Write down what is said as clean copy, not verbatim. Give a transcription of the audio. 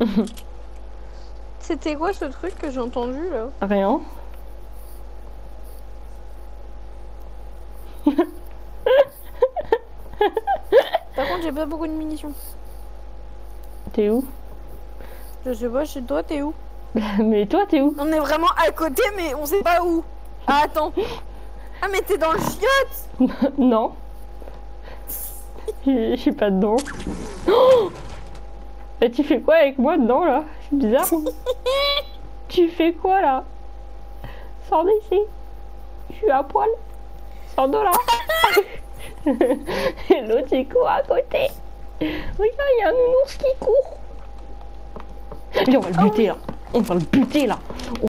C'était quoi ce truc que j'ai entendu là? Rien. Par contre, j'ai pas beaucoup de munitions. T'es où? Je sais pas, chez toi, t'es où? Mais toi, t'es où? On est vraiment à côté, mais on sait pas où. Ah, attends. Ah, mais t'es dans le chiotte. Non. Je suis pas dedans. Oh, mais tu fais quoi avec moi dedans là? C'est bizarre. Tu fais quoi là? Sors d'ici. Je suis à poil. Sors de là. Et l'autre il court à côté. Regarde, il y a un nounours qui court. Viens, on va le buter là. On va le buter là.